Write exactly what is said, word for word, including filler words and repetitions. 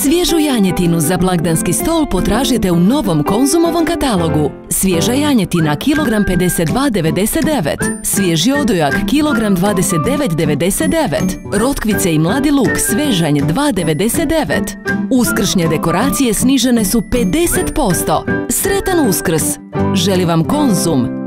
Svježu janjetinu za blagdanski stol potražite u novom Konzumovom katalogu. Svježa janjetina kilogram pedeset dva devedeset devet, svježi odojak kilogram dvadeset devet devedeset devet, rotkvice i mladi luk svežanj dva devedeset devet. Uskršnje dekoracije snižene su pedeset posto. Sretan Uskrs! Želi vam Konzum!